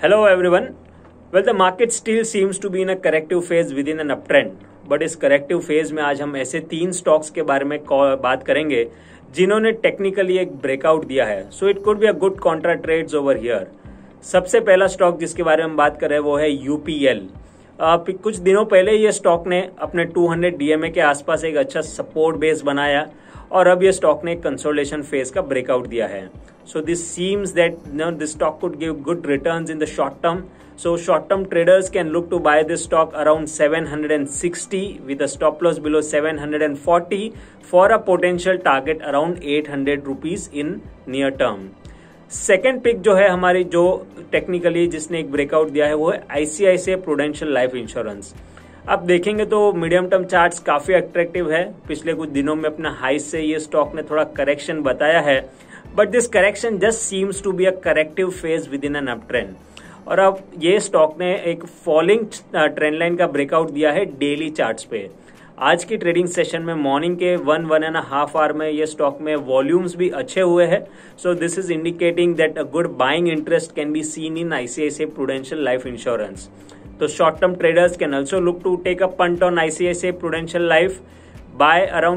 Hello everyone. Well, the market still seems to be in a corrective phase within an uptrend. But इस corrective phase में आज हम ऐसे 3 stocks के बारे में बात करेंगे जिन्होंने टेक्निकली एक ब्रेकआउट दिया है. So it could be a good contra trades over here. सबसे पहला स्टॉक जिसके बारे में हम बात कर रहे हैं वो है यूपीएल. कुछ दिनों पहले ये स्टॉक ने अपने 200 डीएमए के आसपास एक अच्छा सपोर्ट बेस बनाया और अब ये स्टॉक ने एक कंसोलिडेशन फेज का ब्रेकआउट दिया है. So this seems that this stock could give good returns in the short term. So short-term traders can look to buy this stock around 760 with a stop loss below 740 for a potential target around 800 rupees in near term. Second pick जो है हमारी जो technically जिसने एक breakout दिया है वो है आईसीआईसीआई प्रूडेंशियल लाइफ इंश्योरेंस. अब देखेंगे तो मीडियम टर्म चार्ट्स काफी अट्रैक्टिव है. पिछले कुछ दिनों में अपना हाई से ये स्टॉक ने थोड़ा करेक्शन बताया है, but this correction just seems to be a corrective phase within an uptrend. और अब ये स्टॉक ने एक फॉलिंग ट्रेंड लाइन का ब्रेकआउट दिया है डेली चार्ट्स पे. आज की ट्रेडिंग सेशन में मॉर्निंग के 1.5 आवर में ये स्टॉक में वॉल्यूम्स भी अच्छे हुए हैं. So this is indicating that a good buying interest can be seen in ICICI Prudential Life Insurance. तो short term traders can also look to take a punt on ICICI Prudential Life buy around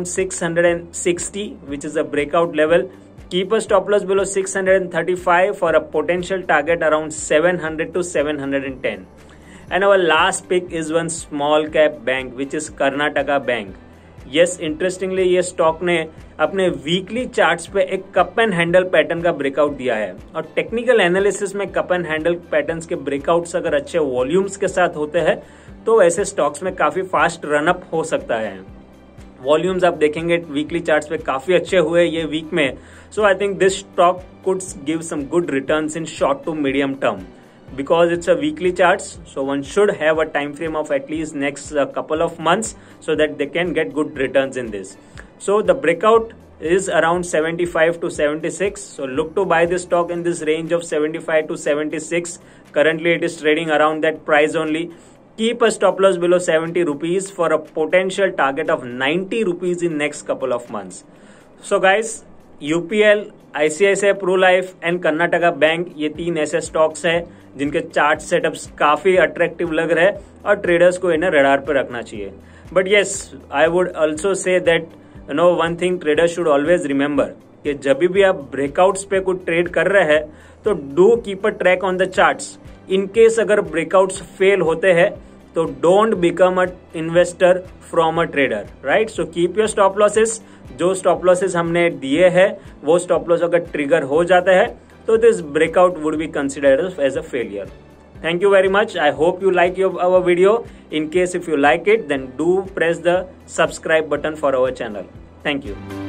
660 which is a breakout level. Keep a stop loss below 635 for a potential target around 700 to 710. And our last pick is one small cap bank which is Karnataka Bank. Yes, interestingly ये stock ने अपने weekly charts पे एक cup and handle pattern का breakout दिया है. और technical analysis में कप एंड हैंडल पैटर्न्स के ब्रेकआउट्स अगर अच्छे वॉल्यूम्स के साथ होते हैं तो ऐसे स्टॉक्स में काफी फास्ट रनअप हो सकता है. वॉल्यूम्स आप देखेंगे वीकली चार्ट्स पे काफी अच्छे हुए ये वीक में. So I think this stock could give some good returns in short to medium term because it's a weekly charts, so one should have a time frame of at least next couple of months so that they can get good returns in this. So the breakout is around 75 to 76, so look to buy this stock in this range of 75 to 76. Currently it is trading around that price only. Keep a stop loss below 70 rupees for a potential target of 90 rupees in next couple of months. So guys, UPL, ICICI Pru Life and Karnataka bank ये 3 ऐसे stocks हैं जिनके chart setups काफी attractive लग रहे हैं और traders को इन्हें रडार पर रखना चाहिए. But yes, I would also say that one thing traders should always remember कि जब भी आप ब्रेकआउट्स पे कुछ ट्रेड कर रहे हैं तो do keep a track on the charts. In case अगर ब्रेकआउट्स फेल होते हैं तो don't become a investor from a trader, right. So keep your stop losses. जो स्टॉप लॉसेस हमने दिए हैं वो स्टॉप लॉस अगर ट्रिगर हो जाता है तो this breakout would be considered as a failure. Thank you very much. I hope you like our video. In case if you like it, then do press the subscribe button for our channel. Thank you.